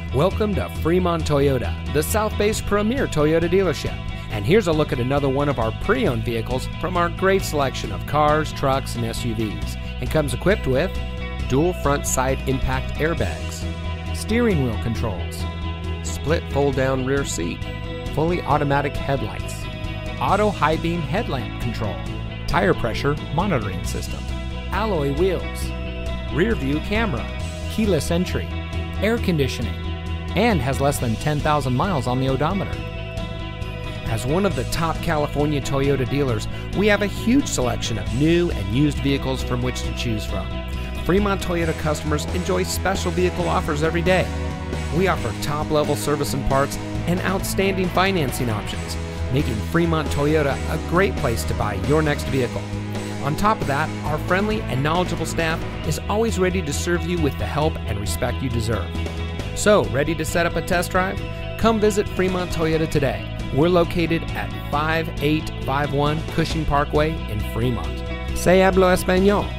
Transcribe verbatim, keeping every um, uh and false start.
Welcome to Fremont Toyota, the South Bay's premier Toyota dealership. And here's a look at another one of our pre-owned vehicles from our great selection of cars, trucks, and S U Vs. And comes equipped with dual front side impact airbags, steering wheel controls, split fold-down rear seat, fully automatic headlights, auto high beam headlamp control, tire pressure monitoring system, alloy wheels, rear view camera, keyless entry, air conditioning, and has less than ten thousand miles on the odometer. As one of the top California Toyota dealers, we have a huge selection of new and used vehicles from which to choose from. Fremont Toyota customers enjoy special vehicle offers every day. We offer top-level service and parts and outstanding financing options, making Fremont Toyota a great place to buy your next vehicle. On top of that, our friendly and knowledgeable staff is always ready to serve you with the help and respect you deserve. So, ready to set up a test drive? Come visit Fremont Toyota today. We're located at five eight five one Cushing Parkway in Fremont. Se hablo español.